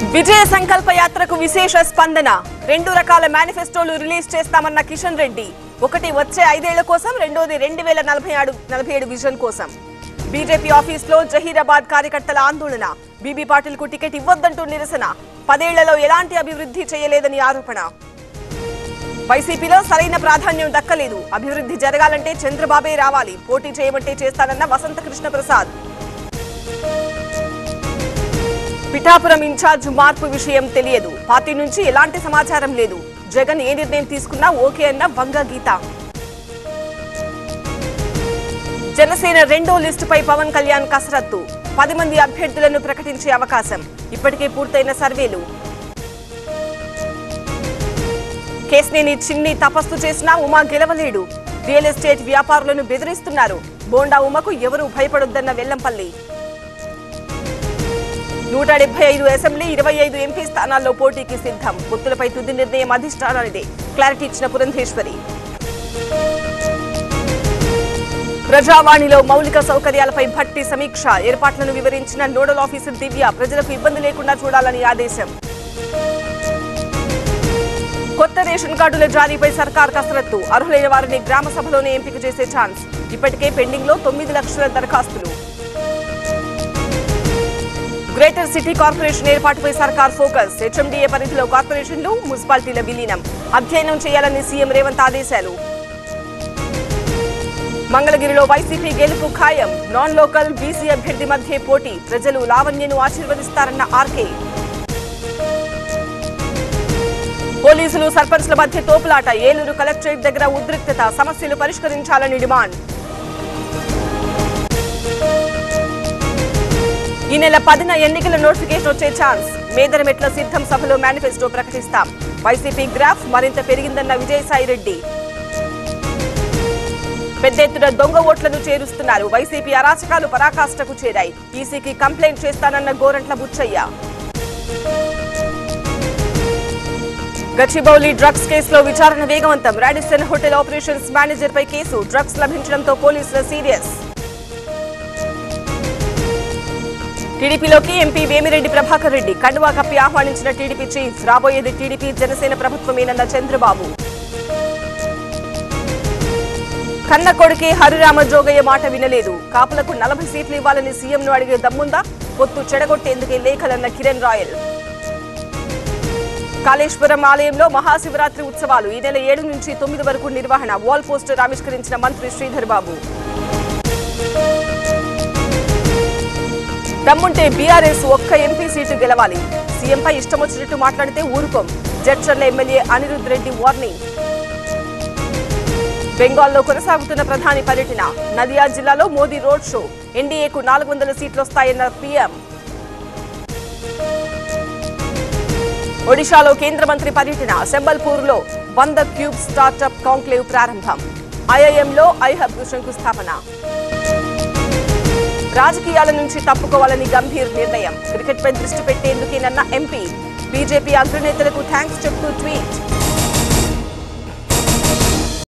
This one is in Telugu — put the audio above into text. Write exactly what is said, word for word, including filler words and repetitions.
విజయ సంకల్ప యాత్రకు విశేష స్పందన. రెండు రకాల మేనిఫెస్టోలు రిలీజ్ చేస్తామన్న కిషన్ రెడ్డి. ఒకటి వచ్చే ఐదేళ్ల కోసం, రెండోది రెండు వేల నలభై ఏడు నలభై ఏడు విజన్ కోసం. బీజేపీ ఆఫీసులో జహీరాబాద్ కార్యకర్తల ఆందోళన. బీబీ పాటిల్ కు టికెట్ ఇవ్వొద్దంటూ నిరసన. పదేళ్లలో ఎలాంటి అభివృద్ధి చేయలేదని ఆరోపణ. వైసీపీలో సరైన ప్రాధాన్యం దక్కలేదు. అభివృద్ధి జరగాలంటే చంద్రబాబే రావాలి. పోటీ చేయమంటే చేస్తానన్న వసంత కృష్ణ ప్రసాద్. పిఠాపురం ఇన్ఛార్జ్ మార్పు విషయం తెలియదు. పార్టీ నుంచి ఎలాంటి సమాచారం లేదు. జగన్ ఏ నిర్ణయం తీసుకున్నా ఓకే అన్న వంగ గీత. జనసేన రెండో లిస్టుపై పవన్ కళ్యాణ్ కసరత్తు. పది మంది అభ్యర్థులను ప్రకటించే అవకాశం. ఇప్పటికే పూర్తయిన సర్వేలు. కేసినేని చిన్ని తపస్సు చేసినా ఉమా గెలవలేడు. రియల్ ఎస్టేట్ వ్యాపారులను బెదిరిస్తున్నారు. బోండా ఉమకు ఎవరూ భయపడొద్దన్న వెల్లంపల్లి. నూట డెబ్బై ఐదు అసెంబ్లీ, ఇరవై ఐదు ఎంపీ స్థానాల్లో పోటీకి సిద్ధం. పొత్తులపై తుది నిర్ణయం అధిష్టానానిదే. క్లారిటీ ఇచ్చిన పురంధేశ్వరి. ప్రజావాణిలో మౌలిక సౌకర్యాలపై భట్టి సమీక్ష. ఏర్పాట్లను వివరించిన నోడల్ ఆఫీసర్ దివ్య. ప్రజలకు ఇబ్బంది లేకుండా చూడాలని ఆదేశం. కొత్త రేషన్ కార్డుల జారీపై సర్కార్ కసరత్తు. అర్హులైన వారిని గ్రామ సభలోనే ఎంపిక చేసే ఛాన్స్. ఇప్పటికే పెండింగ్ లో తొమ్మిది లక్షల దరఖాస్తులు. గ్రేటర్ సిటీ కార్పొరేషన్ ఏర్పాటుపై సర్కార్ ఫోకస్. హెచ్ఎండిఏ పరిధిలో కార్పొరేషన్లు, మున్సిపాలిటీల విలీనం అధ్యయనం చేయాలని సీఎం రేవంత్ ఆదేశాలు. మంగళగిరిలో వైసీపీ గెలుపు ఖాయం. నాన్ లోకల్ బీసీ అభ్యర్థి మధ్య పోటీ. ప్రజలు లావణ్యను ఆశీర్వదిస్తారన్న ఆర్కే. పోలీసులు సర్పంచ్ల మధ్య తోపులాట. ఏలూరు కలెక్టరేట్ దగ్గర ఉద్రిక్తత. సమస్యలు పరిష్కరించాలని డిమాండ్. ఈ నెల పదిన ఎన్నికల నోటిఫికేషన్ వచ్చే ఛాన్స్. మేదరమెట్ల సిద్ధం సభలో మేనిఫెస్టో ప్రకటిస్తాం. వైసీపీ గ్రాఫ్ మరింత పెరిగిందన్న విజయసాయిరెడ్డి. పెద్ద ఎత్తున దొంగ ఓట్లను చేరుస్తున్నారు. వైసీపీ అరాచకాలు పరాకాష్ఠకు చేరాయి. ఈసీకి కంప్లైంట్ చేస్తానన్న గోరంట్ల బుచ్చయ్య. గచ్చిబౌలి డ్రగ్స్ కేసులో విచారణ వేగవంతం. రాడిసన్ హోటల్ ఆపరేషన్స్ మేనేజర్ పై కేసు. డ్రగ్స్ లభించడంతో పోలీసుల సీరియస్. టీడీపీలోకి ఎంపీ వేమిరెడ్డి ప్రభాకర్ రెడ్డి. కండువా కప్పి ఆహ్వానించిన టీడీపీ చీఫ్. రాబోయేది టీడీపీ జనసేన ప్రభుత్వమేనన్న చంద్రబాబు. కన్న కొడుకే హరిరామ జోగయ్య మాట వినలేదు. కాపులకు నలభై సీట్లు ఇవ్వాలని సీఎంను అడిగే దమ్ముందా? పొత్తు చెడగొట్టేందుకే లేఖలన్న కిరణ్ రాయల్. కాళేశ్వరం ఆలయంలో మహాశివరాత్రి ఉత్సవాలు. ఈ నెల ఏడు నుంచి తొమ్మిది వరకు నిర్వహణ. వాల్ పోస్టర్ ఆవిష్కరించిన మంత్రి శ్రీధర్ బాబు. దమ్ముంటే బీఆర్ఎస్ ఒక్క ఎంపీ సీటు గెలవాలి. సీఎంపై ఇష్టం వచ్చినట్టు మాట్లాడితే ఊరుకోం. Jadcherla MLA Anirudh Reddy warning. బెంగాల్లో కొనసాగుతున్న ప్రధాని పర్యటన. నదియా జిల్లాలో మోదీ రోడ్ షో. ఎన్డీఏకు నాలుగు వందల సీట్లొస్తాయన్న పీఎం. ఒడిశాలో కేంద్ర మంత్రి పర్యటన. సంబల్పూర్లో వంద క్యూబ్ స్టార్టప్ కాంక్లేవ్ ప్రారంభం. ఐఐఎంలో ఐహబ్ శంకుస్థాపన. రాజకీయాల నుంచి తప్పుకోవాలని గంభీర్ నిర్ణయం. క్రికెట్పై దృష్టి పెట్టేందుకేనన్న ఎంపీ. బీజేపీ అగ్రనేతలకు థ్యాంక్స్ చెప్తూ ట్వీట్.